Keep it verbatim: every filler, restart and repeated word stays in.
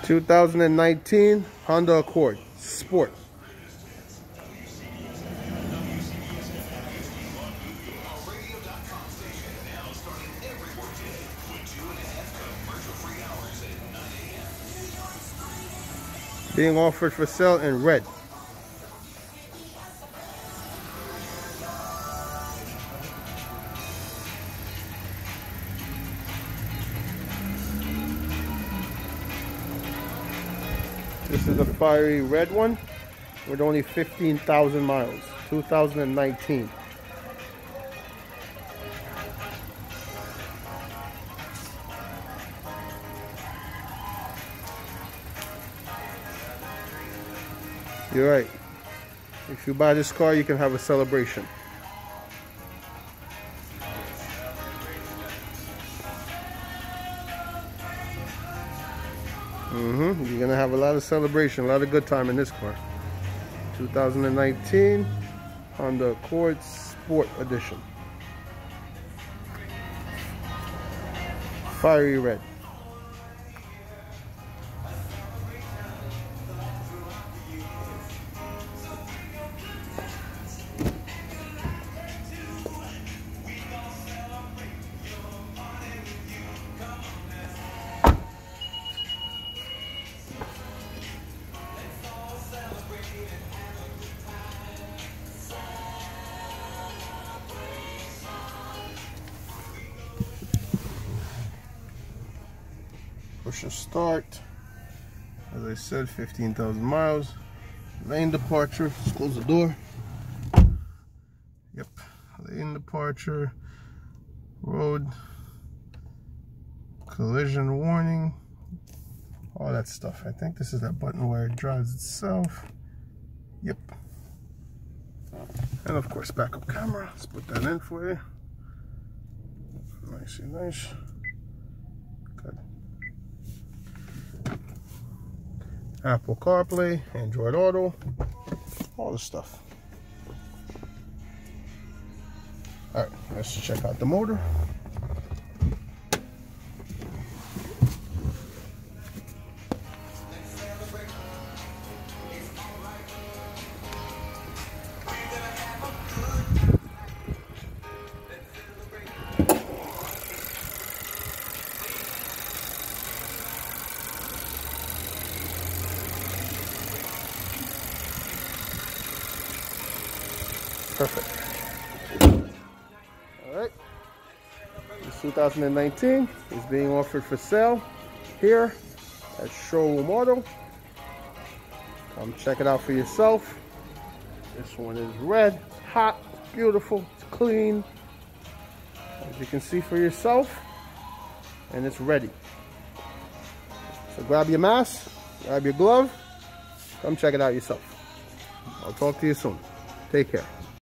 two thousand nineteen Honda Accord Sport. Being offered for sale in red. This is a fiery red one with only fifteen thousand miles, two thousand nineteen. You're right. If you buy this car, you can have a celebration. Mm-hmm. You're gonna have a lot of celebration, a lot of good time in this car. two thousand nineteen Honda Accord Sport Edition. Fiery red. Push and start. As I said, fifteen thousand miles. Lane departure. Let's close the door. Yep. Lane departure. Road. Collision warning. All that stuff. I think this is that button where it drives itself. Yep. And of course, backup camera. Let's put that in for you. Nice and nice. Good. Apple CarPlay, Android Auto, all the stuff. All right, let's check out the motor. Perfect. All right. This two thousand nineteen is being offered for sale here at Showroom Auto. Come check it out for yourself. This one is red, hot, beautiful, it's clean, as you can see for yourself, and it's ready. So grab your mask, grab your glove, come check it out yourself. I'll talk to you soon. Take care.